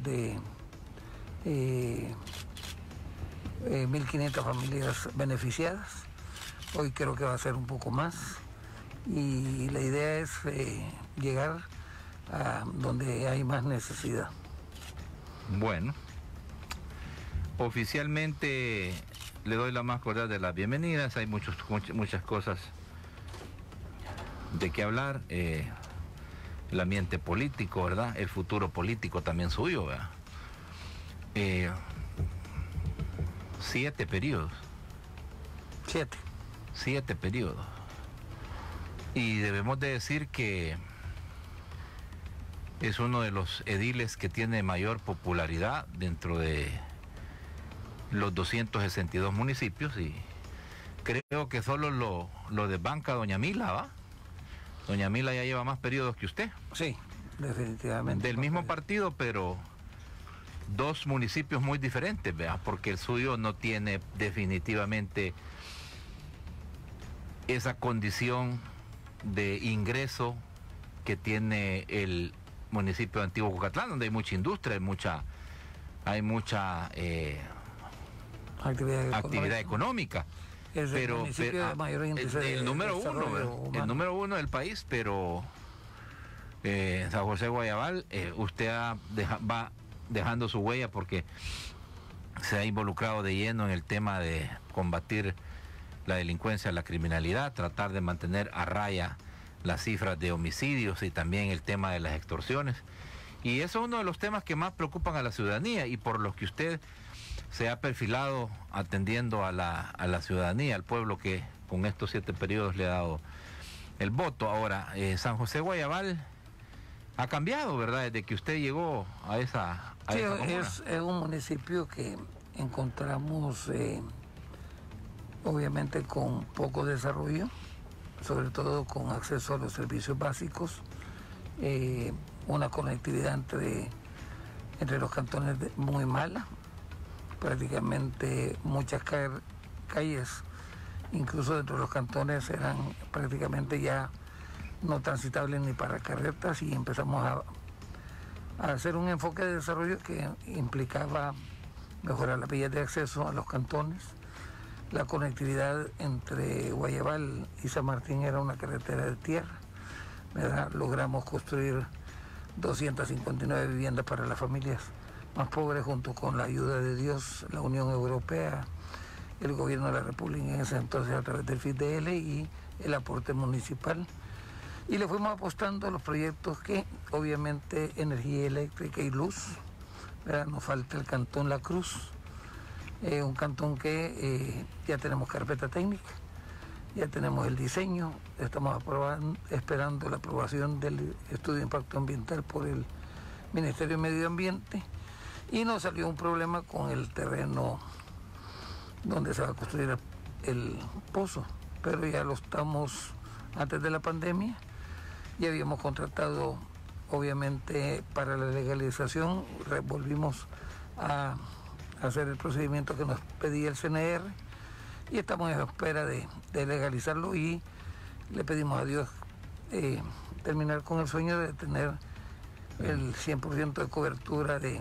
de 1.500 familias beneficiadas. Hoy creo que va a ser un poco más y la idea es llegar a donde hay más necesidad. Bueno, oficialmente le doy la más cordial de las bienvenidas. Hay muchas cosas de qué hablar. El ambiente político, ¿verdad? El futuro político también suyo, ¿verdad? 7 periodos. 7 periodos. Y debemos de decir que es uno de los ediles que tiene mayor popularidad dentro de los 262 municipios, y creo que solo lo desbanca doña Mila, ¿va? Doña Mila ya lleva más periodos que usted. Sí, definitivamente. Del mismo partido, pero 2 municipios muy diferentes, ¿verdad? Porque el suyo no tiene definitivamente esa condición de ingreso que tiene el municipio de Antiguo Cucatlán, donde hay mucha industria, hay mucha actividad económica. Es el municipio de mayor índice el número uno del país, pero San José Guayabal, usted va dejando su huella porque se ha involucrado de lleno en el tema de combatir la delincuencia, la criminalidad, tratar de mantener a raya las cifras de homicidios y también el tema de las extorsiones. Y eso es uno de los temas que más preocupan a la ciudadanía y por los que usted se ha perfilado atendiendo a la ciudadanía, al pueblo que con estos 7 periodos le ha dado el voto. Ahora, San José Guayabal ha cambiado, ¿verdad? Desde que usted llegó a esa comuna. Es un municipio que encontramos obviamente con poco desarrollo, sobre todo con acceso a los servicios básicos, una conectividad entre los cantones muy mala, prácticamente muchas calles, incluso dentro de los cantones, eran prácticamente ya no transitables ni para carretas, y empezamos a hacer un enfoque de desarrollo que implicaba mejorar las vías de acceso a los cantones. La conectividad entre Guayabal y San Martín era una carretera de tierra, ¿verdad? Logramos construir 259 viviendas para las familias más pobres, junto con la ayuda de Dios, la Unión Europea, el gobierno de la República en ese entonces a través del FIDL y el aporte municipal. Y le fuimos apostando a los proyectos que, obviamente, energía eléctrica y luz, ¿verdad? Nos falta el Cantón La Cruz, un cantón que ya tenemos carpeta técnica, ya tenemos el diseño, estamos esperando la aprobación del estudio de impacto ambiental por el Ministerio de Medio Ambiente, y nos salió un problema con el terreno donde se va a construir el pozo, pero ya lo estamos, antes de la pandemia, ya habíamos contratado, obviamente, para la legalización, volvimos a hacer el procedimiento que nos pedía el CNR y estamos en espera de legalizarlo, y le pedimos a Dios terminar con el sueño de tener el 100% de cobertura de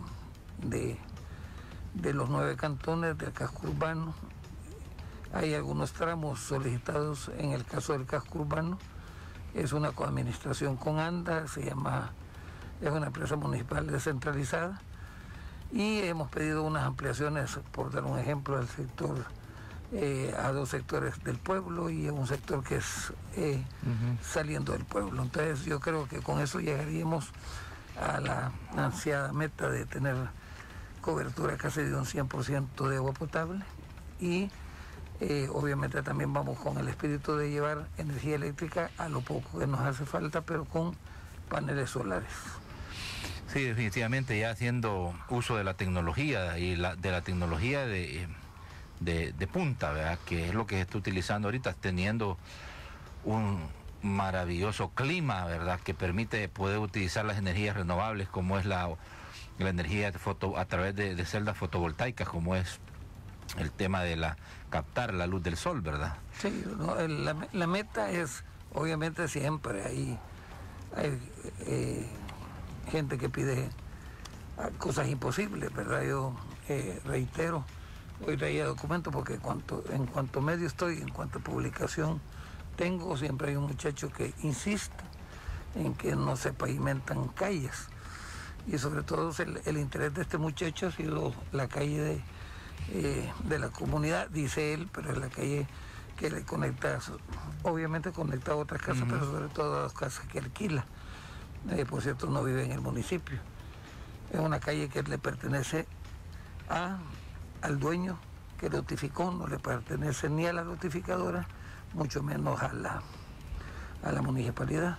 los 9 cantones del casco urbano. Hay algunos tramos solicitados en el caso del casco urbano, es una coadministración con ANDA, es una empresa municipal descentralizada, y hemos pedido unas ampliaciones, por dar un ejemplo, al sector, a 2 sectores del pueblo y a un sector que es saliendo del pueblo. Entonces yo creo que con eso llegaríamos a la ansiada meta de tener cobertura casi de un 100% de agua potable, y obviamente también vamos con el espíritu de llevar energía eléctrica a lo poco que nos hace falta, pero con paneles solares. Sí, definitivamente, ya haciendo uso de la tecnología y de la tecnología de punta, ¿verdad? Que es lo que se está utilizando ahorita, teniendo un maravilloso clima, ¿verdad? Que permite poder utilizar las energías renovables, como es la energía a través de celdas fotovoltaicas, como es el tema de captar la luz del sol, ¿verdad? Sí, no, la meta es, obviamente, siempre hay gente que pide cosas imposibles, ¿verdad? Yo reitero, hoy traía documentos porque en cuanto medio estoy, en cuanto publicación tengo, siempre hay un muchacho que insiste en que no se pavimentan calles. Y sobre todo el interés de este muchacho ha sido la calle de la comunidad, dice él, pero es la calle que le conecta, obviamente conecta a otras casas, pero sobre todo a las casas que alquila. Por cierto, no vive en el municipio. Es una calle que le pertenece al dueño que notificó, no le pertenece ni a la notificadora, mucho menos a la municipalidad.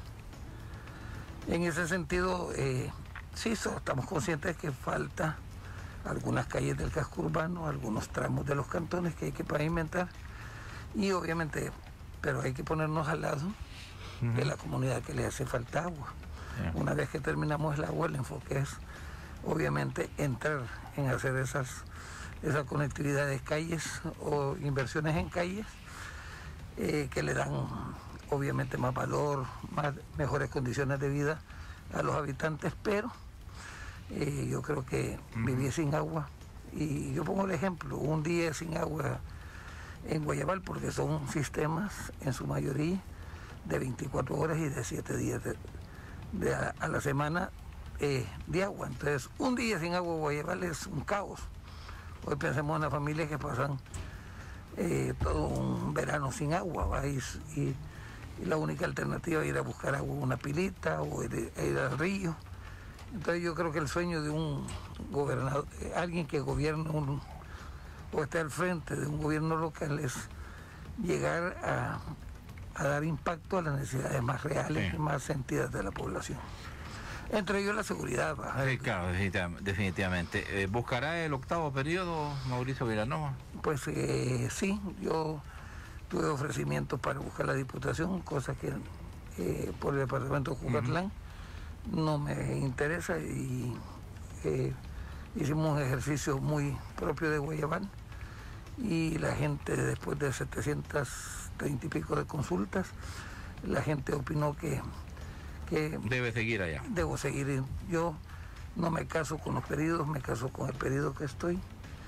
En ese sentido, sí, estamos conscientes de que falta algunas calles del casco urbano, algunos tramos de los cantones que hay que pavimentar, y obviamente, pero hay que ponernos al lado de la comunidad que le hace falta agua. Una vez que terminamos el agua, el enfoque es obviamente entrar en hacer esa conectividad de calles o inversiones en calles que le dan obviamente más valor, mejores condiciones de vida a los habitantes, pero yo creo que vivir sin agua, y yo pongo el ejemplo, un día sin agua en Guayabal, porque son sistemas en su mayoría de 24 horas y de 7 días a la semana de agua. Entonces, un día sin agua en Guayabal es un caos. Hoy pensemos en las familias que pasan todo un verano sin agua, ¿va? Y la única alternativa es ir a buscar agua en una pilita o ir al río. Entonces yo creo que el sueño de un gobernador, alguien que gobierne o esté al frente de un gobierno local, es llegar a dar impacto a las necesidades más reales y más sentidas de la población. Entre ellos la seguridad. Sí, claro, definitivamente. ¿Buscará el 8º periodo, Mauricio Vilanova? Pues sí, yo tuve ofrecimientos para buscar la diputación, cosa que por el departamento de Jucatlán no me interesa, y hicimos un ejercicio muy propio de Guayabal, y la gente, después de 730 y pico de consultas, la gente opinó que debe seguir allá. Debo seguir. Yo no me caso con los pedidos, me caso con el pedido que estoy.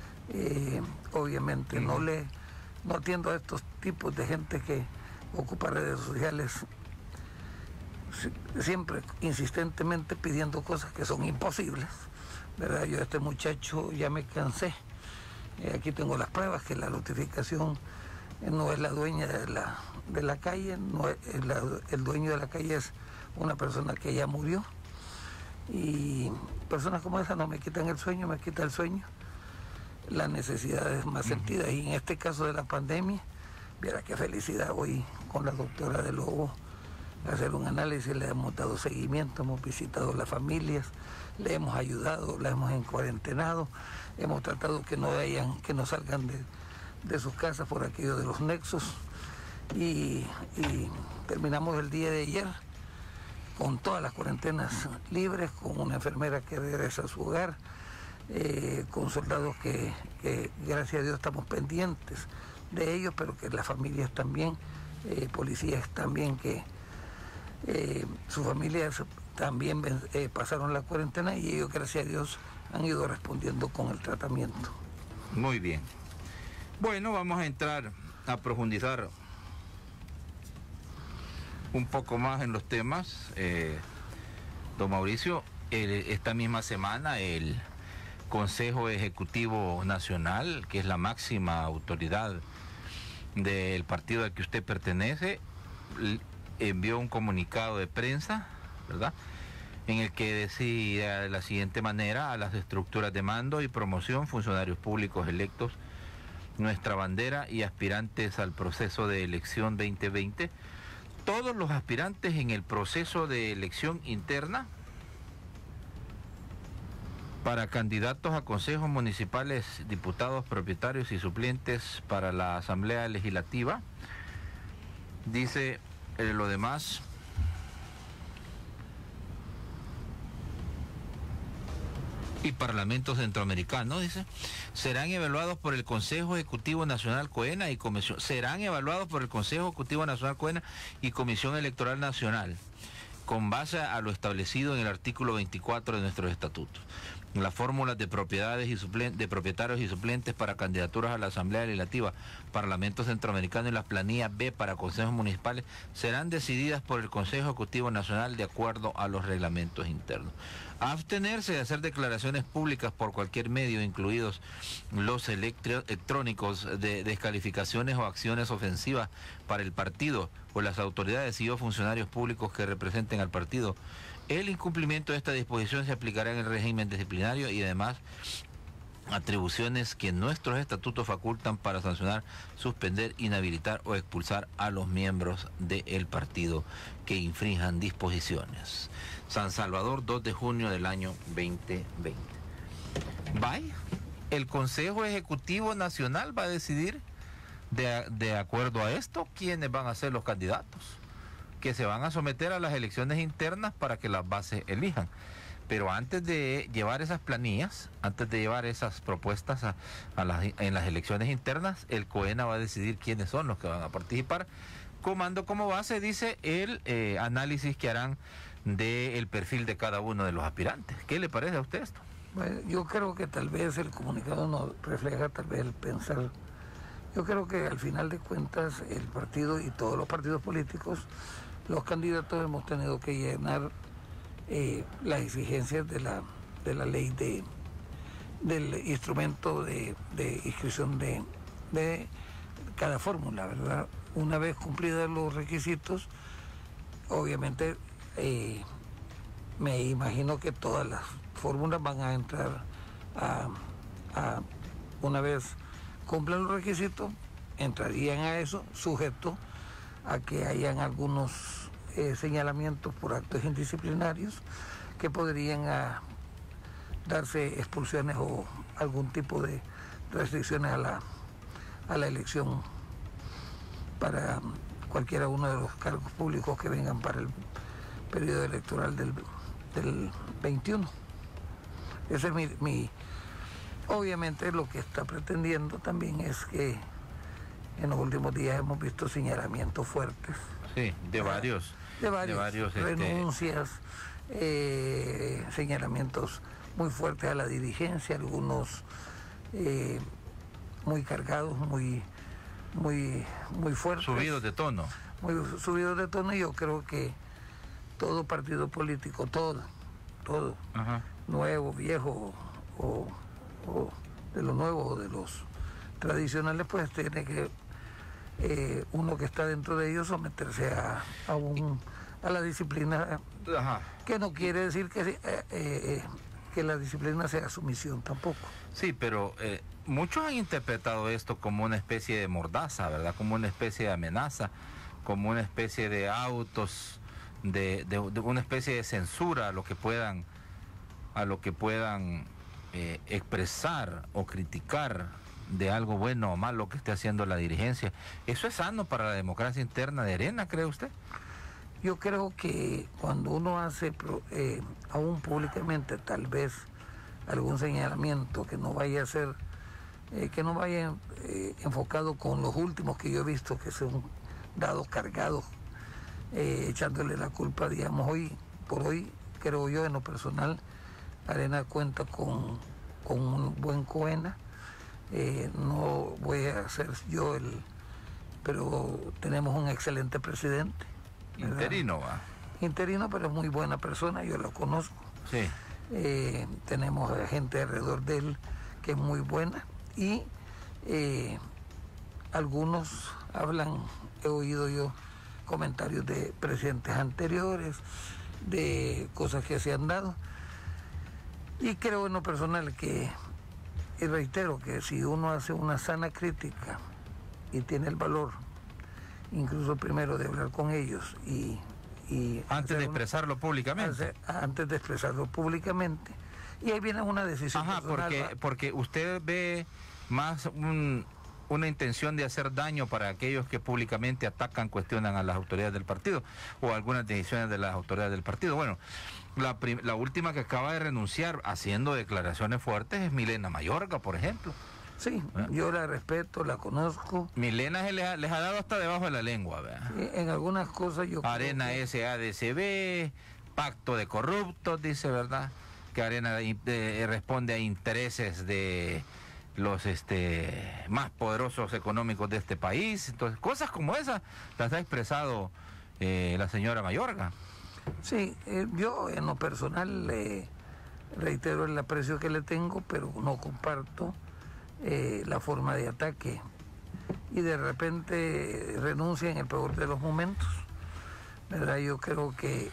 Obviamente no atiendo a estos tipos de gente que ocupa redes sociales siempre insistentemente pidiendo cosas que son imposibles, ¿verdad? Yo a este muchacho ya me cansé. Aquí tengo las pruebas que la notificación no es la dueña de la calle, el dueño de la calle es una persona que ya murió, y personas como esa no me quitan el sueño, me quita el sueño las necesidades más sentidas. Y en este caso de la pandemia, viera qué felicidad hoy con la doctora de Lobo hacer un análisis, le hemos dado seguimiento, hemos visitado las familias, le hemos ayudado, la hemos encuarentenado, hemos tratado que no salgan de sus casas por aquello de los nexos, y terminamos el día de ayer con todas las cuarentenas libres, con una enfermera que regresa a su hogar, con soldados que gracias a Dios estamos pendientes de ellos, pero que las familias también, policías también que sus familias también pasaron la cuarentena, y ellos gracias a Dios han ido respondiendo con el tratamiento. Muy bien. Bueno, vamos a entrar a profundizar un poco más en los temas. Don Mauricio, esta misma semana el Consejo Ejecutivo Nacional, que es la máxima autoridad del partido al que usted pertenece, envió un comunicado de prensa, ¿verdad?, en el que decía de la siguiente manera: a las estructuras de mando y promoción, funcionarios públicos electos, nuestra bandera y aspirantes al proceso de elección 2020, todos los aspirantes en el proceso de elección interna para candidatos a consejos municipales, diputados, propietarios y suplentes para la Asamblea Legislativa. Dice lo demás: y Parlamento Centroamericano, dice, serán evaluados por el Consejo Ejecutivo Nacional COENA y Comisión, y Comisión Electoral Nacional, con base a lo establecido en el artículo 24 de nuestros estatutos. las fórmulas de propiedades y de propietarios y suplentes para candidaturas a la Asamblea Legislativa, Parlamento Centroamericano y las planillas B para consejos municipales serán decididas por el Consejo Ejecutivo Nacional de acuerdo a los reglamentos internos. Abstenerse de hacer declaraciones públicas por cualquier medio, incluidos los electrónicos, de descalificaciones o acciones ofensivas para el partido o las autoridades y o funcionarios públicos que representen al partido. El incumplimiento de esta disposición se aplicará en el régimen disciplinario y además atribuciones que nuestros estatutos facultan para sancionar, suspender, inhabilitar o expulsar a los miembros del partido que infrinjan disposiciones. San Salvador, 2 de junio del año 2020. Vaya, el Consejo Ejecutivo Nacional va a decidir de acuerdo a esto quiénes van a ser los candidatos que se van a someter a las elecciones internas para que las bases elijan. Pero antes de llevar esas planillas, antes de llevar esas propuestas en las elecciones internas, el COENA va a decidir quiénes son los que van a participar, tomando como base, dice, el análisis que harán del perfil de cada uno de los aspirantes. ¿Qué le parece a usted esto? Bueno, yo creo que tal vez el comunicado no refleja tal vez el pensar. Yo creo que al final de cuentas el partido y todos los partidos políticos, los candidatos hemos tenido que llenar las exigencias de la ley del instrumento de inscripción de cada fórmula, ¿verdad? Una vez cumplidos los requisitos, obviamente me imagino que todas las fórmulas van a entrar una vez cumplan los requisitos, entrarían a eso, sujeto a que hayan algunos señalamientos por actos indisciplinarios que podrían darse expulsiones o algún tipo de restricciones a la elección para cualquiera uno de los cargos públicos que vengan para el periodo electoral del 21. Ese es mi obviamente lo que está pretendiendo también es que en los últimos días hemos visto señalamientos fuertes. Sí, de varios renuncias, señalamientos muy fuertes a la dirigencia, algunos muy cargados, muy fuertes. Subidos de tono. Muy subidos de tono, y yo creo que todo partido político, todo, Ajá. nuevo, viejo o de los nuevos o de los tradicionales, pues tiene que uno que está dentro de ellos someterse a la disciplina. Ajá. Que no quiere decir que la disciplina sea sumisión tampoco. Sí, pero muchos han interpretado esto como una especie de mordaza, ¿verdad? Como una especie de amenaza, como una especie de autos, de una especie de censura a lo que puedan expresar o criticar de algo bueno o malo que esté haciendo la dirigencia. ¿Eso es sano para la democracia interna de Arena, cree usted? Yo creo que cuando uno hace aún públicamente tal vez algún señalamiento que no vaya a ser, que no vaya enfocado con los últimos que yo he visto que son dados cargados, echándole la culpa, digamos, por hoy, creo yo en lo personal, Arena cuenta con un buen COENA. No voy a ser yo pero tenemos un excelente presidente. Interino, va. Interino, pero es muy buena persona, yo lo conozco. Sí. Tenemos gente alrededor de él que es muy buena, y algunos he oído yo comentarios de presidentes anteriores, de cosas que se han dado, y creo en lo personal y reitero que si uno hace una sana crítica y tiene el valor, incluso primero de hablar con ellos y antes de expresarlo públicamente. Antes de expresarlo públicamente. Y ahí viene una decisión. Ajá, porque usted ve más una intención de hacer daño para aquellos que públicamente atacan, cuestionan a las autoridades del partido o algunas decisiones de las autoridades del partido. Bueno, la última que acaba de renunciar haciendo declaraciones fuertes es Milena Mayorga, por ejemplo. Sí, yo la respeto, la conozco. Milena les ha dado hasta debajo de la lengua, ¿verdad? En algunas cosas yo Arena SADCB, pacto de corruptos, dice, ¿verdad? que Arena responde a intereses de los más poderosos económicos de este país. Entonces, cosas como esas las ha expresado la señora Mayorga. Sí, yo en lo personal le reitero el aprecio que le tengo, pero no comparto la forma de ataque, y de repente renuncia en el peor de los momentos, ¿verdad? Yo creo que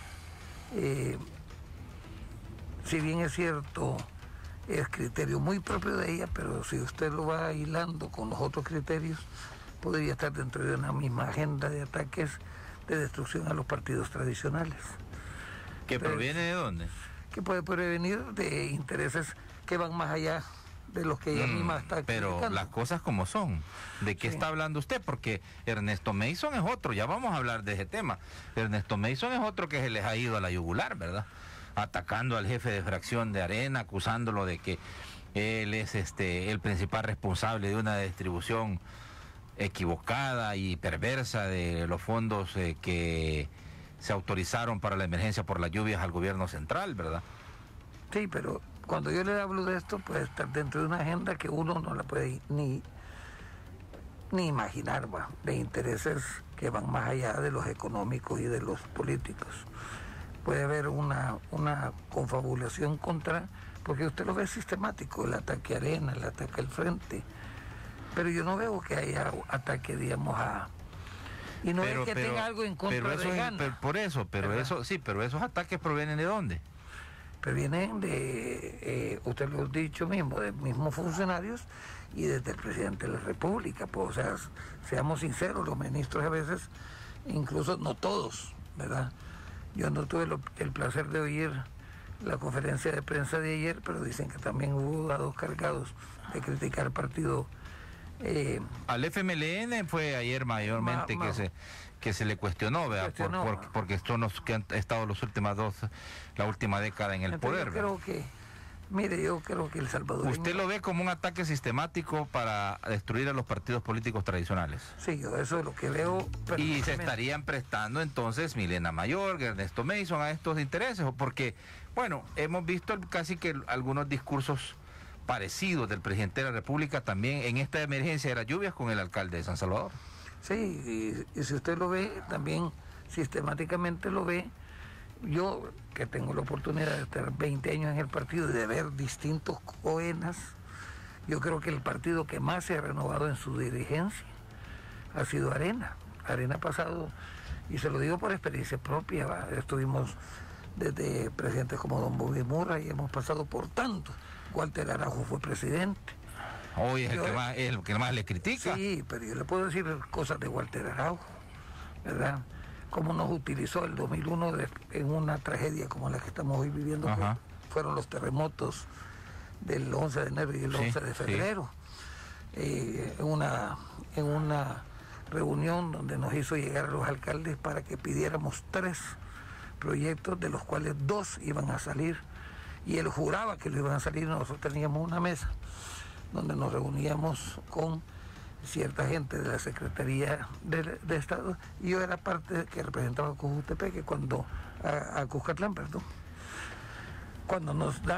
si bien es cierto, es criterio muy propio de ella, pero si usted lo va hilando con los otros criterios, podría estar dentro de una misma agenda de ataques de destrucción a los partidos tradicionales. ¿Que entonces, proviene de dónde? Que puede provenir de intereses que van más allá de los que ella misma está pero criticando. Las cosas como son. ¿De qué está hablando usted? Porque Ernesto Mason es otro, ya vamos a hablar de ese tema. Ernesto Mason es otro que se les ha ido a la yugular, ¿verdad? Atacando al jefe de fracción de Arena, acusándolo de que él es el principal responsable de una distribución equivocada y perversa de los fondos que se autorizaron para la emergencia por las lluvias al gobierno central, ¿verdad? Sí, pero cuando yo le hablo de esto, puede estar dentro de una agenda que uno no la puede ni imaginar, ¿va? De intereses que van más allá de los económicos y de los políticos. Puede haber una confabulación contra, porque usted lo ve sistemático, el ataque a Arena, el ataque al Frente, pero yo no veo que haya ataque, digamos, a... Y no es que tenga algo en contra de Gana. Pero esos ataques provienen ¿de dónde? Provienen de, usted lo ha dicho mismo, de mismos funcionarios y desde el presidente de la República. Pues, o sea, seamos sinceros, los ministros a veces, incluso no todos, ¿verdad? Yo no tuve el placer de oír la conferencia de prensa de ayer, pero dicen que también hubo dados cargados de criticar al partido. Al FMLN fue ayer mayormente que se le cuestionó, ¿verdad? Porque son los que han estado la última década en el entonces, poder. Yo creo que El Salvador... ¿Usted lo ve como un ataque sistemático para destruir a los partidos políticos tradicionales? Sí, yo eso es lo que veo. Y se estarían prestando entonces Milena Mayorga, Ernesto Mason a estos intereses, porque, bueno, hemos visto casi que algunos discursos parecidos del presidente de la República también en esta emergencia de las lluvias con el alcalde de San Salvador. Sí, y si usted lo ve, también sistemáticamente lo ve. Yo, que tengo la oportunidad de estar 20 años en el partido y de ver distintos coenas, yo creo que el partido que más se ha renovado en su dirigencia ha sido Arena. Arena ha pasado, y se lo digo por experiencia propia, ¿va? Estuvimos desde presidentes como don Bobby Murray y hemos pasado por tanto. Walter Araujo fue presidente. Hoy es el que más le critica. Sí, pero yo le puedo decir cosas de Walter Araujo, ¿verdad? Cómo nos utilizó el 2001 en una tragedia como la que estamos hoy viviendo, que fueron los terremotos del 11 de enero y el 11 de febrero. En una reunión donde nos hizo llegar a los alcaldes para que pidiéramos 3 proyectos, de los cuales 2 iban a salir, y él juraba que lo iban a salir. Nosotros teníamos una mesa donde nos reuníamos con cierta gente de la Secretaría de Estado, y yo era parte que representaba a Cojutepeque, a Cuscatlán, perdón. Cuando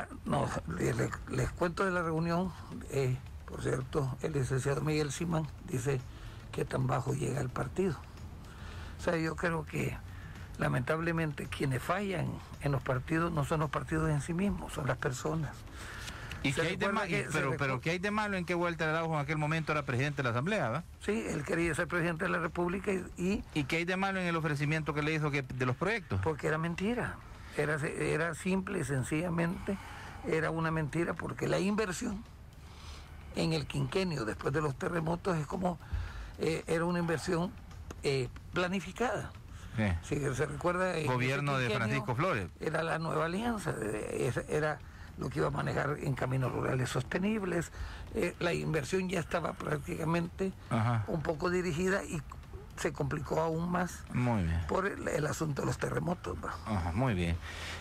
les cuento de la reunión, por cierto, el licenciado Miguel Simán dice que tan bajo llega el partido. O sea, yo creo que lamentablemente quienes fallan en los partidos no son los partidos en sí mismos, son las personas. ¿Y qué hay de malo? Pero ¿qué hay de malo en que Walter Araujo en aquel momento era presidente de la Asamblea, ¿verdad? Sí, él quería ser presidente de la República y ¿qué hay de malo en el ofrecimiento que le hizo de los proyectos? Porque era mentira. Era simple y sencillamente, era una mentira, porque la inversión en el quinquenio después de los terremotos es como, era una inversión planificada. Si se recuerda, el gobierno de Francisco Flores. Era la nueva alianza, era lo que iba a manejar en caminos rurales sostenibles. La inversión ya estaba prácticamente un poco dirigida y se complicó aún más por el asunto de los terremotos. Muy bien.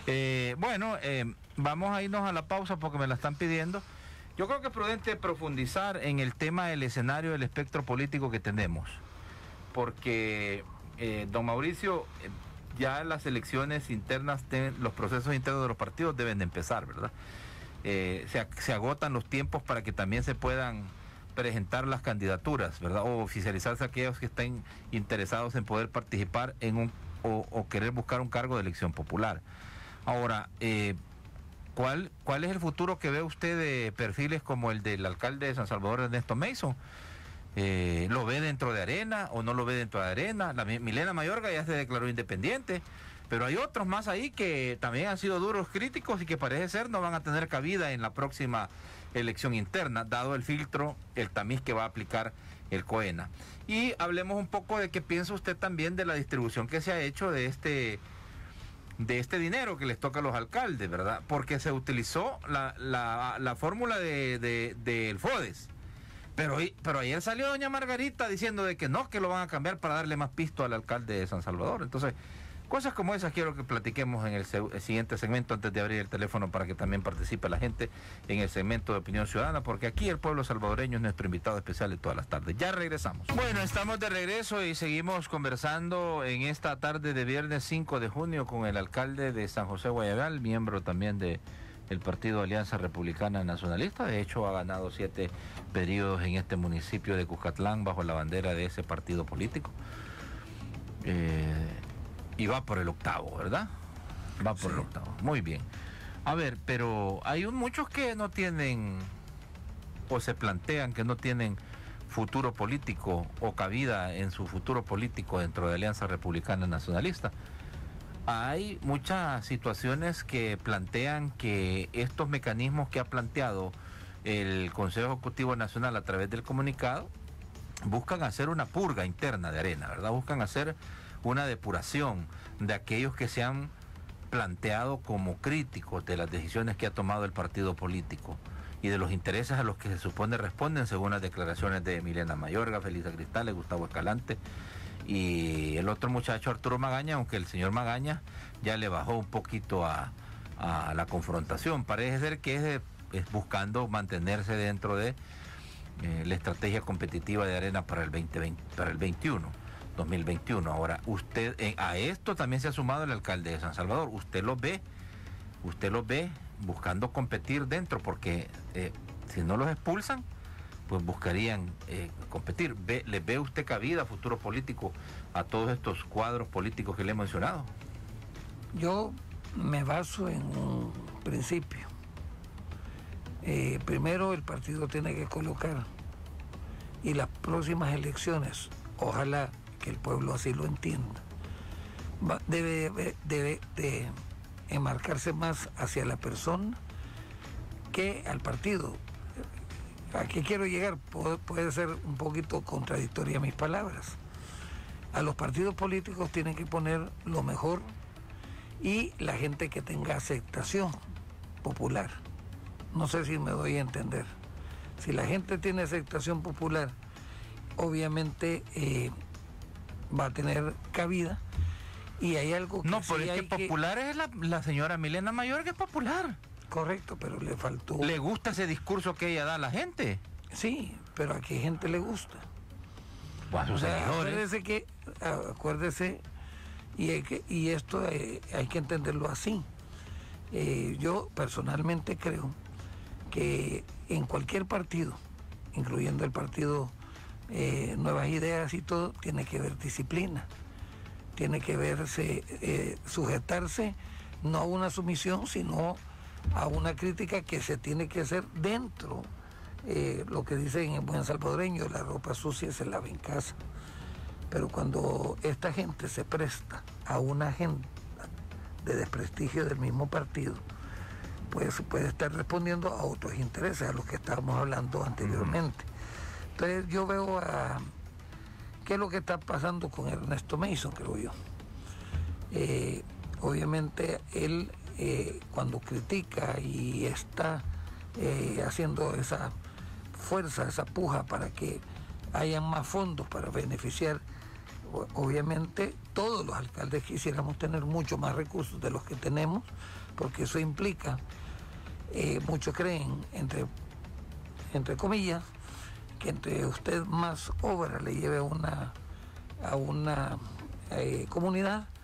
Vamos a irnos a la pausa porque me la están pidiendo. Yo creo que es prudente profundizar en el tema del escenario del espectro político que tenemos, porque don Mauricio, ya las elecciones internas, los procesos internos de los partidos deben de empezar, ¿verdad? Se agotan los tiempos para que también se puedan presentar las candidaturas, ¿verdad? O oficializarse aquellos que estén interesados en poder participar en o querer buscar un cargo de elección popular. Ahora, ¿cuál es el futuro que ve usted de perfiles como el del alcalde de San Salvador, Ernesto Mason? ¿Lo ve dentro de Arena o no lo ve dentro de Arena? La Milena Mayorga ya se declaró independiente, pero hay otros más ahí que también han sido duros críticos y que parece ser no van a tener cabida en la próxima elección interna, dado el filtro, el tamiz que va a aplicar el COENA. Y hablemos un poco de qué piensa usted también de la distribución que se ha hecho de este dinero que les toca a los alcaldes, ¿verdad? Porque se utilizó la fórmula del FODES. Pero ayer salió doña Margarita diciendo de que no, que lo van a cambiar para darle más pisto al alcalde de San Salvador. Entonces, cosas como esas quiero que platiquemos en el siguiente segmento, antes de abrir el teléfono para que también participe la gente en el segmento de Opinión Ciudadana, porque aquí el pueblo salvadoreño es nuestro invitado especial de todas las tardes. Ya regresamos. Bueno, estamos de regreso y seguimos conversando en esta tarde de viernes 5 de junio con el alcalde de San José Guayabal, miembro también de el Partido Alianza Republicana Nacionalista. De hecho, ha ganado 7 periodos en este municipio de Cuscatlán bajo la bandera de ese partido político. Y va por el 8º, ¿verdad? Va por el 8º. Muy bien. A ver, pero hay muchos que no tienen, o se plantean que no tienen futuro político o cabida en su futuro político dentro de Alianza Republicana Nacionalista. Hay muchas situaciones que plantean que estos mecanismos que ha planteado el Consejo Ejecutivo Nacional a través del comunicado buscan hacer una purga interna de Arena, ¿verdad? Buscan hacer una depuración de aquellos que se han planteado como críticos de las decisiones que ha tomado el partido político y de los intereses a los que se supone responden según las declaraciones de Milena Mayorga, Felisa Cristales, Gustavo Escalante y el otro muchacho Arturo Magaña, aunque el señor Magaña ya le bajó un poquito a la confrontación. Parece ser que es buscando mantenerse dentro de la estrategia competitiva de Arena para el 2021. Ahora, usted, a esto también se ha sumado el alcalde de San Salvador. Usted lo ve buscando competir dentro, porque si no los expulsan, pues buscarían competir. ¿Le ve usted cabida, futuro político, a todos estos cuadros políticos que le he mencionado? Yo me baso en un principio. Primero, el partido tiene que colocar, y las próximas elecciones, ojalá que el pueblo así lo entienda, debe de enmarcarse más hacia la persona que al partido. ¿A qué quiero llegar? Puede ser un poquito contradictoria mis palabras. A los partidos políticos tienen que poner lo mejor y la gente que tenga aceptación popular. No sé si me doy a entender. Si la gente tiene aceptación popular, obviamente va a tener cabida. Y hay algo que... No, pero es que popular es la señora Milena Mayor, que es popular. Correcto, pero le faltó... ¿Le gusta ese discurso que ella da a la gente? Sí, pero a qué gente le gusta. Pues a sus seguidores. Acuérdese, y esto hay que entenderlo así. Yo personalmente creo que en cualquier partido, incluyendo el partido Nuevas Ideas y todo, tiene que haber disciplina. Tiene que verse, sujetarse no a una sumisión, sino a una crítica que se tiene que hacer dentro. Lo que dicen en buen salvadoreño, la ropa sucia se lava en casa. Pero cuando esta gente se presta a una agenda de desprestigio del mismo partido, pues puede estar respondiendo a otros intereses, a los que estábamos hablando anteriormente. Entonces yo veo qué es lo que está pasando con Ernesto Mason, creo yo. Obviamente él, cuando critica y está haciendo esa fuerza, esa puja para que hayan más fondos para beneficiar, obviamente todos los alcaldes quisiéramos tener mucho más recursos de los que tenemos, porque eso implica, muchos creen, entre comillas, que entre usted más obra le lleve a una comunidad,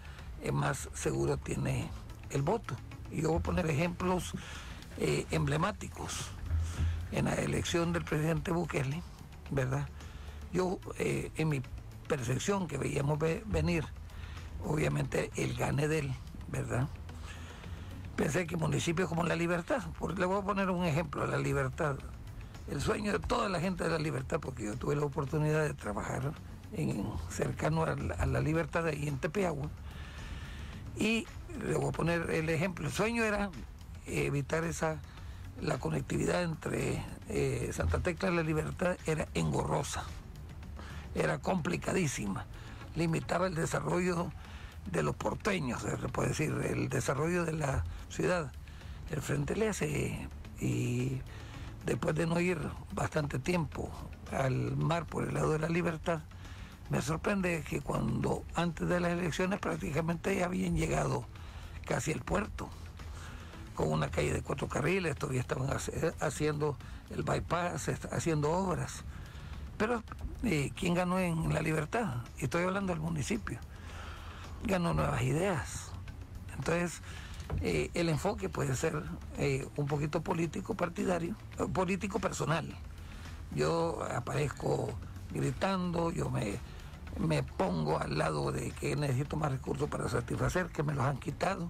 más seguro tiene el voto. Y yo voy a poner ejemplos emblemáticos. En la elección del presidente Bukele, ¿verdad? Yo, en mi percepción que veíamos venir, obviamente el gane de él, ¿verdad? Pensé que municipios como La Libertad, le voy a poner un ejemplo, La Libertad, el sueño de toda la gente de La Libertad, porque yo tuve la oportunidad de trabajar cercano a La Libertad, ahí en Tepeagua, y le voy a poner el ejemplo. El sueño era evitar la conectividad entre Santa Tecla y La Libertad era engorrosa, era complicadísima, limitaba el desarrollo de los porteños, se puede decir, el desarrollo de la ciudad. El Frente Lese, y después de no ir bastante tiempo al mar por el lado de La Libertad, me sorprende que cuando antes de las elecciones prácticamente ya habían llegado casi al puerto, con una calle de 4 carriles, todavía estaban haciendo el bypass, haciendo obras. Pero ¿quién ganó en La Libertad? Y estoy hablando del municipio. Ganó Nuevas Ideas. Entonces, el enfoque puede ser un poquito político partidario, político personal. Yo aparezco gritando, yo me pongo al lado de que necesito más recursos para satisfacer, que me los han quitado.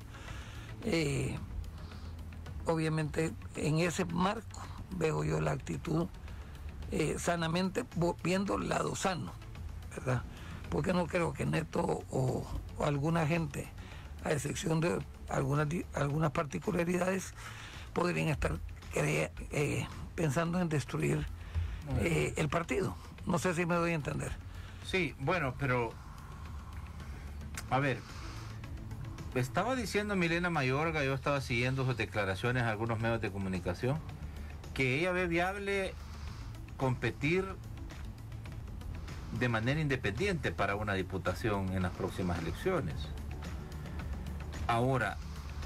Obviamente, en ese marco veo yo la actitud sanamente, viendo el lado sano, ¿verdad? Porque no creo que Neto o alguna gente, a excepción de algunas particularidades, podrían estar pensando en destruir el partido. No sé si me doy a entender. Sí, bueno, pero a ver, estaba diciendo Milena Mayorga, yo estaba siguiendo sus declaraciones en algunos medios de comunicación, que ella ve viable competir de manera independiente para una diputación en las próximas elecciones. Ahora,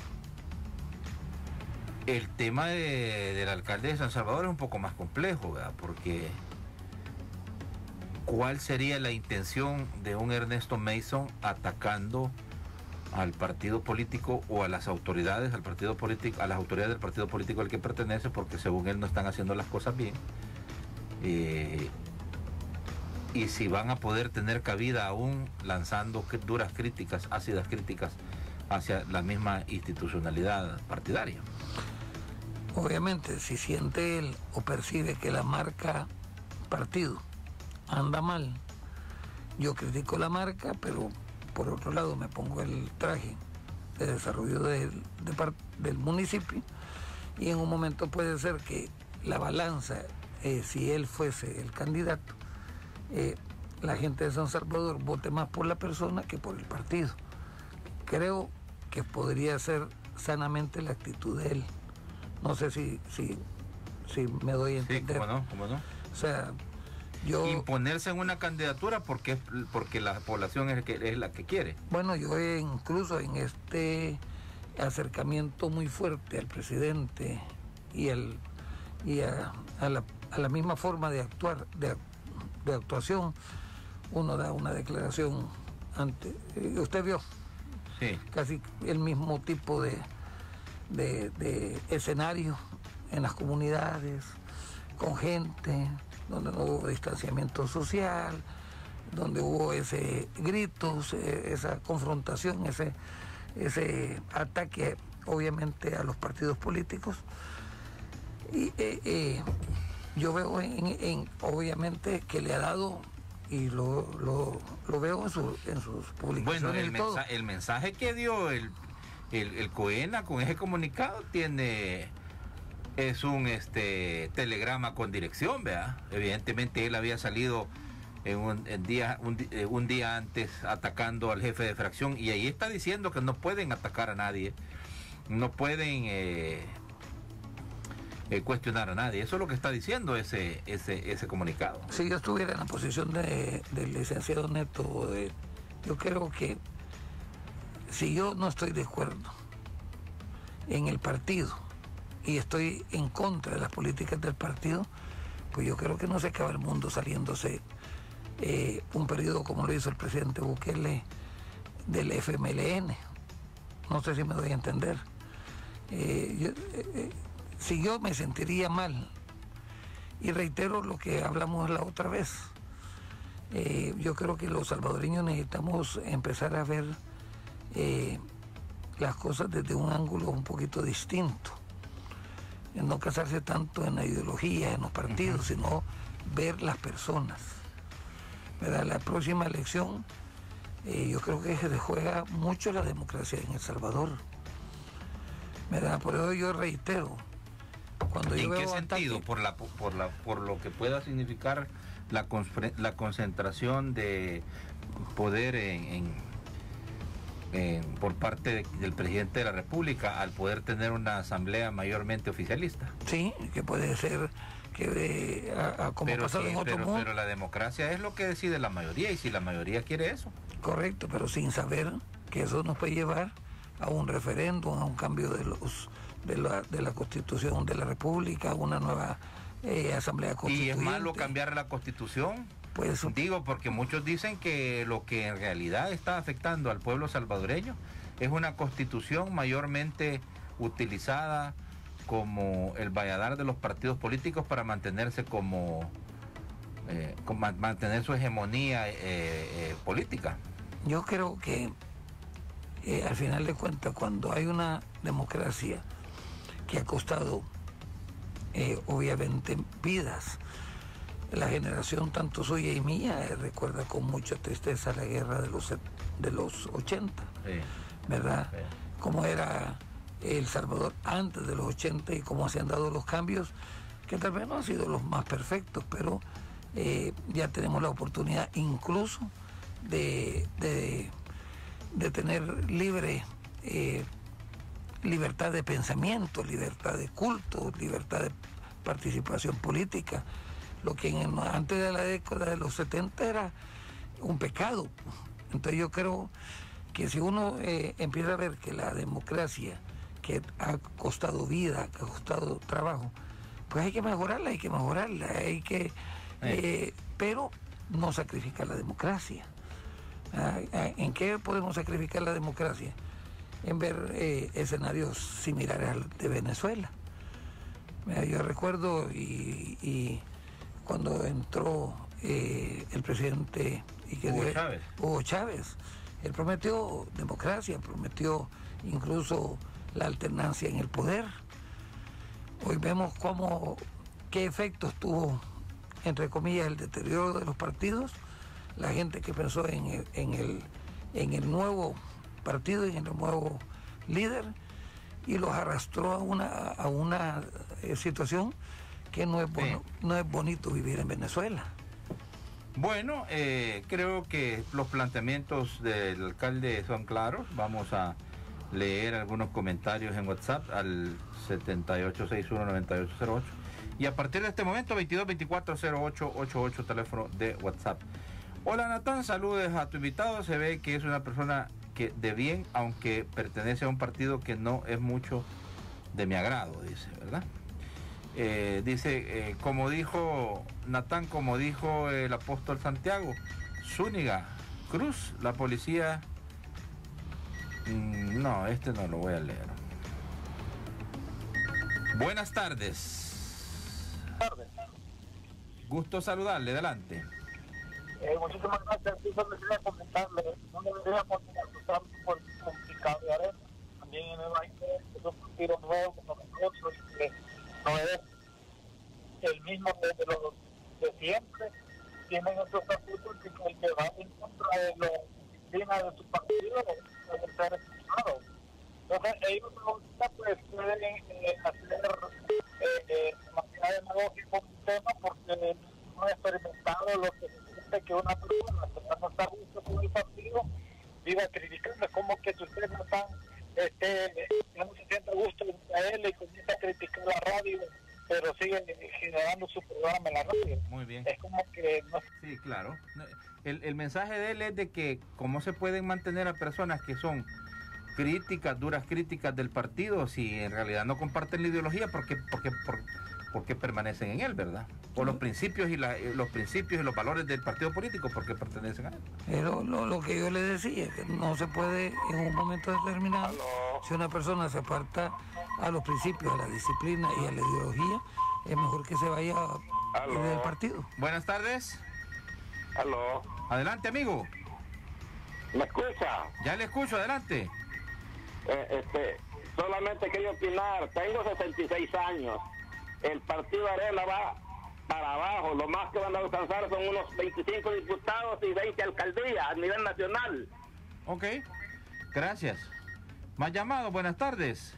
el tema del alcalde de San Salvador es un poco más complejo, ¿verdad? Porque ¿cuál sería la intención de un Ernesto Mason atacando al partido político o a las autoridades, al partido político, a las autoridades del partido político al que pertenece, porque según él no están haciendo las cosas bien? Y si van a poder tener cabida aún lanzando duras críticas, ácidas críticas hacia la misma institucionalidad partidaria. Obviamente, si siente él o percibe que la marca partido anda mal, yo critico la marca, pero por otro lado me pongo el traje de desarrollo del municipio, y en un momento puede ser que la balanza, si él fuese el candidato, la gente de San Salvador vote más por la persona que por el partido. Creo que podría ser sanamente la actitud de él. No sé si me doy a entender. Sí, ¿cómo no? O sea, imponerse en una candidatura porque la población es la que quiere. Bueno, yo incluso en este acercamiento muy fuerte al presidente y a la misma forma de actuar, de actuación, uno da una declaración ante, usted vio, sí, casi el mismo tipo de escenario en las comunidades, con gente, donde no hubo distanciamiento social, donde hubo ese gritos, esa confrontación, ese ataque obviamente a los partidos políticos. Y yo veo obviamente que le ha dado, y lo veo en sus publicaciones. Bueno, el mensaje que dio el COENA con ese comunicado es un telegrama con dirección, ¿verdad? Evidentemente él había salido un día antes atacando al jefe de fracción, y ahí está diciendo que no pueden atacar a nadie, no pueden cuestionar a nadie. Eso es lo que está diciendo ese comunicado. Si yo estuviera en la posición del licenciado Neto, yo creo que si yo no estoy de acuerdo en el partido y estoy en contra de las políticas del partido, pues yo creo que no se acaba el mundo saliéndose un periodo como lo hizo el presidente Bukele del FMLN. No sé si me doy a entender. Si yo me sentiría mal, y reitero lo que hablamos la otra vez, yo creo que los salvadoreños necesitamos empezar a ver las cosas desde un ángulo un poquito distinto. No casarse tanto en la ideología, en los partidos, sino ver las personas. ¿Verdad? La próxima elección, yo creo que se juega mucho la democracia en El Salvador. ¿Verdad? Por eso yo reitero, cuando yo ¿En veo qué sentido? ataque, Por lo que pueda significar la concentración de poder por parte del presidente de la República al poder tener una asamblea mayormente oficialista. Sí, que puede ser que como ha pasado en otro mundo. Pero la democracia es lo que decide la mayoría, y si la mayoría quiere eso. Correcto, pero sin saber que eso nos puede llevar a un referéndum, a un cambio de la Constitución de la República, a una nueva asamblea constituyente. ¿Y es malo cambiar la Constitución? Pues, digo, porque muchos dicen que lo que en realidad está afectando al pueblo salvadoreño es una Constitución mayormente utilizada como el valladar de los partidos políticos para mantenerse mantener su hegemonía política. Yo creo que al final de cuentas, cuando hay una democracia que ha costado obviamente vidas, la generación tanto suya y mía recuerda con mucha tristeza la guerra de los 80, sí, ¿verdad? Sí. Cómo era El Salvador antes de los 80 y cómo se han dado los cambios, que tal vez no han sido los más perfectos, pero ya tenemos la oportunidad incluso de tener libertad de pensamiento, libertad de culto, libertad de participación política, lo que antes de la década de los 70 era un pecado. Entonces yo creo que si uno empieza a ver que la democracia, que ha costado vida, que ha costado trabajo, pues hay que mejorarla, pero no sacrificar la democracia. ¿En qué podemos sacrificar la democracia? En ver escenarios similares al de Venezuela. Yo recuerdo y cuando entró el presidente Hugo Chávez, él prometió democracia, prometió incluso la alternancia en el poder. Hoy vemos qué efectos tuvo, entre comillas, el deterioro de los partidos. La gente que pensó en el nuevo partido y en el nuevo líder, y los arrastró a una situación que no es bonito vivir en Venezuela. Bueno, creo que los planteamientos del alcalde son claros. Vamos a leer algunos comentarios en WhatsApp al 7861-9808, y a partir de este momento 2224-0888, teléfono de WhatsApp. Hola Natán, saludos a tu invitado. Se ve que es una persona de bien, aunque pertenece a un partido que no es mucho de mi agrado, dice, ¿verdad? Dice, como dijo Natán, como dijo el apóstol Santiago, Zúñiga, Cruz, la policía... no, este no lo voy a leer. Buenas tardes. Gusto saludarle, adelante. Muchísimas gracias. Sí, solo quería comentarle, no deberíamos acusar por complicado de arena. También en el baile es un partido nuevo como nosotros, que no es el mismo de siempre. Tienen otros estatutos que el que va en contra de la disciplina de su partido puede ser expulsado. Entonces ellos pues pueden hacer demasiada demagogia con un tema porque no han experimentado lo que que una persona que no está a gusto con el partido viva criticando. Como que si ustedes no están no se siente a gusto a él y comienza a criticar la radio, pero sigue generando su programa en la radio. Muy bien. Es como que no... Sí, claro. El mensaje de él es de que cómo se pueden mantener a personas que son duras críticas del partido, si en realidad no comparten la ideología, porque ¿por qué permanecen en él, verdad? O los principios y los valores del partido político, ¿por qué pertenecen a él? Pero lo que yo le decía, que no se puede en un momento determinado, si una persona se aparta a los principios, a la disciplina y a la ideología, es mejor que se vaya del partido. Buenas tardes. Aló. Adelante, amigo. ¿Me escucha? Ya le escucho, adelante. Solamente quería opinar. Tengo 66 años. El partido Arena va para abajo. Lo más que van a alcanzar son unos 25 diputados y 20 alcaldías a nivel nacional. Ok, gracias. Más llamados, buenas tardes.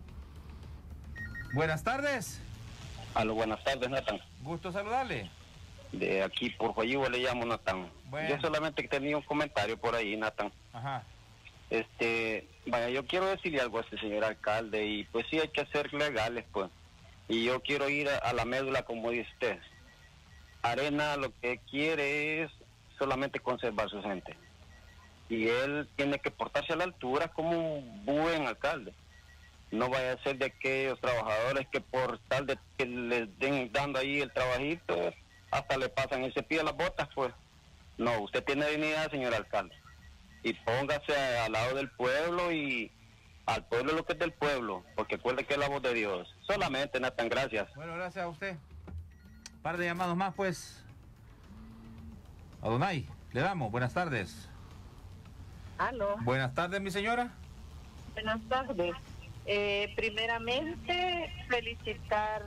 Buenas tardes. Aló, buenas tardes, Nathan. Gusto saludarle. De aquí por Joyibo le llamo, Nathan. Bueno. Yo solamente tenía un comentario por ahí, Nathan. Ajá. Vaya, yo quiero decirle algo a este señor alcalde, y pues sí hay que ser legales, pues. Y yo quiero ir a la médula, como dice usted. Arena lo que quiere es solamente conservar su gente. Y él tiene que portarse a la altura como un buen alcalde. No vaya a ser de aquellos trabajadores que por tal de que les den dando ahí el trabajito, hasta le pasan el cepillo a las botas, pues. No, usted tiene dignidad, señor alcalde. Y póngase al lado del pueblo y al pueblo lo que es del pueblo, porque acuerde que es la voz de Dios. Solamente, Nathan, gracias. Bueno, gracias a usted. Un par de llamados más, pues. Adonai, le damos. Buenas tardes. Aló. Buenas tardes, mi señora. Buenas tardes. Primeramente, felicitar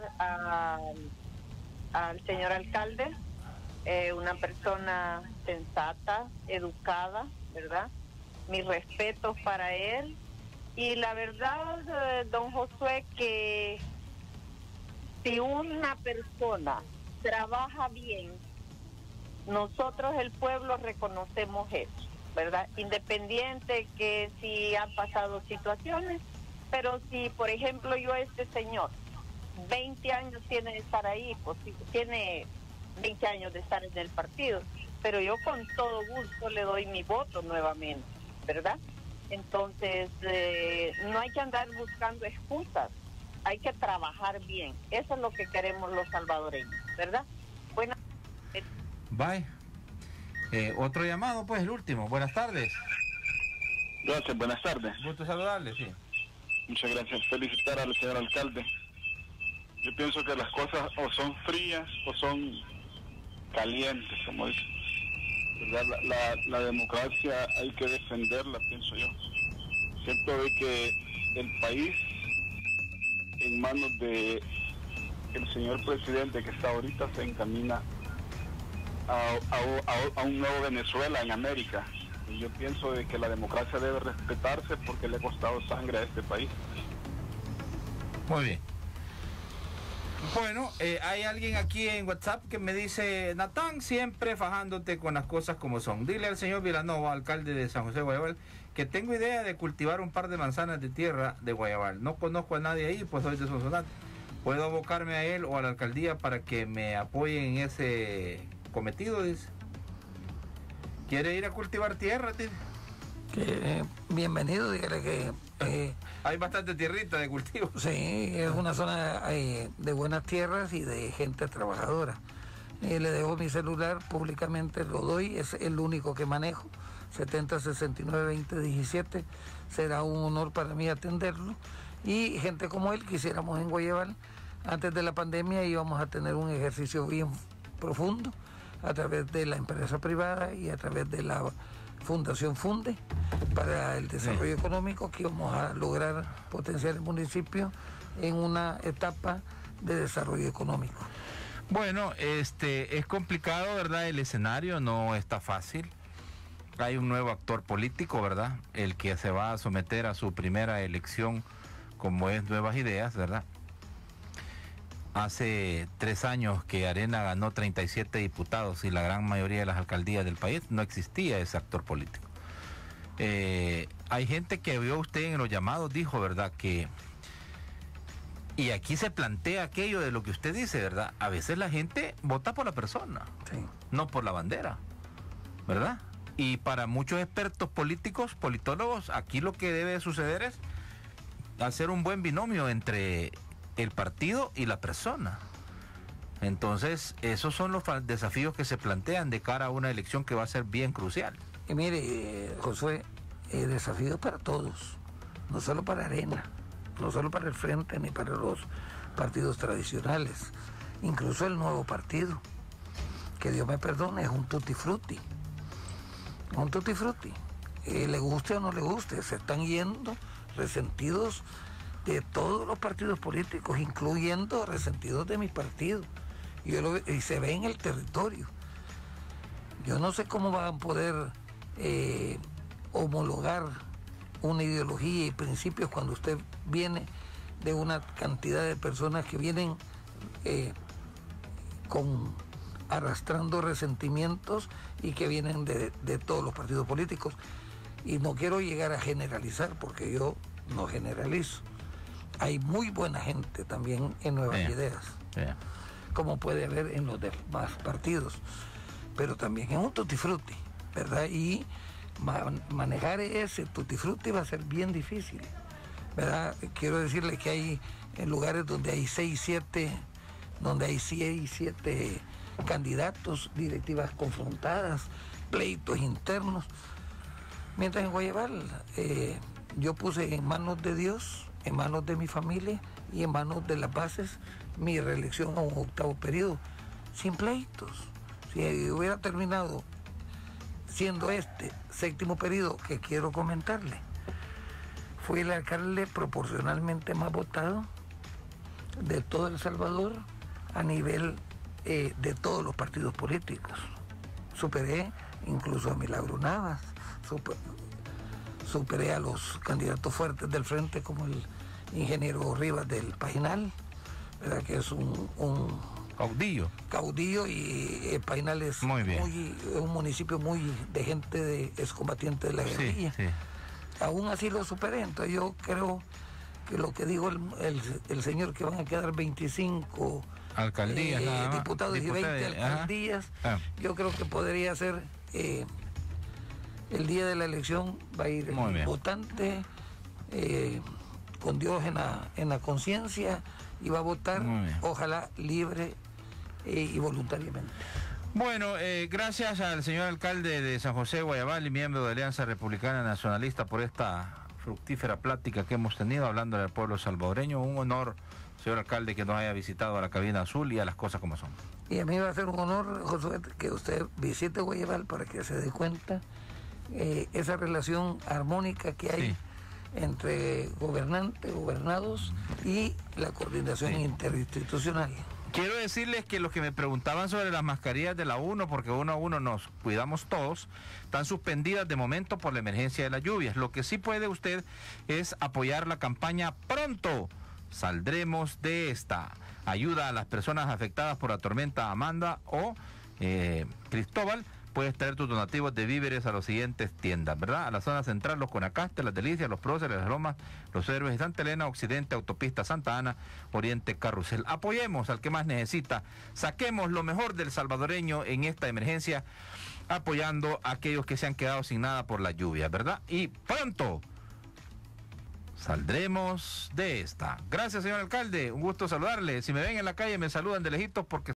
al señor alcalde, una persona sensata, educada, ¿verdad? Mis respetos para él. Y la verdad, don Josué, que si una persona trabaja bien, nosotros el pueblo reconocemos eso, ¿verdad? Independiente que si han pasado situaciones, pero si, por ejemplo, este señor, 20 años tiene de estar ahí, pues tiene 20 años de estar en el partido, pero yo con todo gusto le doy mi voto nuevamente, ¿verdad? Entonces, no hay que andar buscando excusas, hay que trabajar bien. Eso es lo que queremos los salvadoreños, ¿verdad? Buenas. Bye. Otro llamado, pues, el último. Buenas tardes. Gracias, buenas tardes. Gusto saludarle, sí. Muchas gracias. Felicitar al señor alcalde. Yo pienso que las cosas o son frías o son calientes, como dice. ¿Verdad? La democracia hay que defenderla, pienso yo. Siento de que el país, en manos de el señor presidente que está ahorita, se encamina a un nuevo Venezuela en América. Y yo pienso de que la democracia debe respetarse porque le ha costado sangre a este país. Muy bien. Bueno, hay alguien aquí en WhatsApp que me dice: Natán, siempre fajándote con las cosas como son. Dile al señor Vilanova, alcalde de San José de Guayabal, que tengo idea de cultivar un par de manzanas de tierra de Guayabal. No conozco a nadie ahí, pues soy de Sonsonate. Puedo abocarme a él o a la alcaldía para que me apoyen en ese cometido, dice. ¿Quiere ir a cultivar tierra, tío? Bienvenido, dígale que... hay bastante tierrita de cultivo. Sí, es una zona de buenas tierras y de gente trabajadora. Le dejo mi celular, públicamente lo doy, es el único que manejo, 70692017. Será un honor para mí atenderlo. Y gente como él, quisiéramos en Guayabal, antes de la pandemia íbamos a tener un ejercicio bien profundo a través de la empresa privada y a través de la Fundación Funde para el desarrollo económico, que íbamos a lograr potenciar el municipio en una etapa de desarrollo económico. Bueno, es complicado, ¿verdad? El escenario no está fácil. Hay un nuevo actor político, ¿verdad? El que se va a someter a su primera elección, como es Nuevas Ideas, ¿verdad? Hace 3 años que Arena ganó 37 diputados y la gran mayoría de las alcaldías del país, no existía ese actor político. Hay gente que vio usted en los llamados, dijo, ¿verdad? Que... Y aquí se plantea aquello de lo que usted dice, ¿verdad? A veces la gente vota por la persona, Sí. no por la bandera, ¿verdad? Y para muchos expertos políticos, politólogos, aquí lo que debe suceder es hacer un buen binomio entre el partido y la persona. Entonces, esos son los desafíos que se plantean de cara a una elección que va a ser bien crucial. Y mire, Josué, desafíos para todos, no solo para Arena, no solo para el Frente ni para los partidos tradicionales, incluso el nuevo partido, que Dios me perdone, es un tutti frutti. Un tutti frutti. Le guste o no le guste, se están yendo resentidos de todos los partidos políticos, incluyendo resentidos de mi partido. Y se ve en el territorio. Yo no sé cómo van a poder homologar una ideología y principios cuando usted viene de una cantidad de personas que vienen arrastrando resentimientos y que vienen de todos los partidos políticos. Y no quiero llegar a generalizar, porque yo no generalizo. Hay muy buena gente también en Nuevas Ideas, como puede haber en los demás partidos, pero también es un tutti frutti, ¿verdad? Y manejar ese tutti frutti va a ser bien difícil, ¿verdad? Quiero decirle que hay lugares donde hay 6, 7 candidatos, directivas confrontadas, pleitos internos, mientras en Guayabal yo puse en manos de Dios, en manos de mi familia y en manos de las bases mi reelección a un 8º periodo, sin pleitos. Si hubiera terminado siendo este 7º periodo, que quiero comentarle, fui el alcalde proporcionalmente más votado de todo El Salvador a nivel de todos los partidos políticos. Superé incluso a Milagro Navas, superé a los candidatos fuertes del Frente como el ingeniero Rivas del Painal, ¿verdad? Que es un caudillo, y Painal es un municipio muy de gente excombatiente de la guerrilla. Sí. Aún así lo superé. Entonces yo creo que lo que dijo el señor, que van a quedar 25 alcaldías, diputados y 20 alcaldías, yo creo que podría ser el día de la elección, va a ir el votante con Dios en la conciencia, y va a votar, ojalá libre y voluntariamente. Bueno, gracias al señor alcalde de San José de Guayabal y miembro de Alianza Republicana Nacionalista por esta fructífera plática que hemos tenido hablando del pueblo salvadoreño. Un honor, señor alcalde, que nos haya visitado a la cabina azul y a las cosas como son. Y a mí va a ser un honor, Josué, que usted visite Guayabal para que se dé cuenta esa relación armónica que hay entre gobernantes, gobernados y la coordinación interinstitucional. Quiero decirles que los que me preguntaban sobre las mascarillas de la UNO, porque uno a uno nos cuidamos todos, están suspendidas de momento por la emergencia de las lluvias. Lo que sí puede usted es apoyar la campaña Pronto Saldremos de esta. Ayuda a las personas afectadas por la tormenta Amanda o Cristóbal. Puedes traer tus donativos de víveres a las siguientes tiendas, ¿verdad? A la zona central, Los Conacastes, Las Delicias, Los Próceres, Las Lomas, Los Héroes de Santa Elena, Occidente, Autopista Santa Ana, Oriente, Carrusel. Apoyemos al que más necesita. Saquemos lo mejor del salvadoreño en esta emergencia, apoyando a aquellos que se han quedado sin nada por la lluvia, ¿verdad? Y pronto saldremos de esta. Gracias, señor alcalde. Un gusto saludarle. Si me ven en la calle, me saludan de lejitos porque